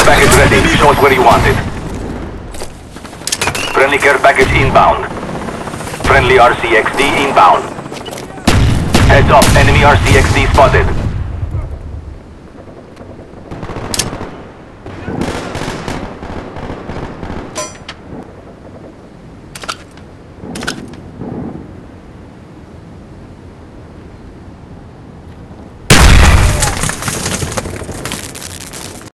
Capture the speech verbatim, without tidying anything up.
package ready. Show us where you want it. Friendly care package inbound. Friendly R C X D inbound. Heads up, enemy R C X D spotted.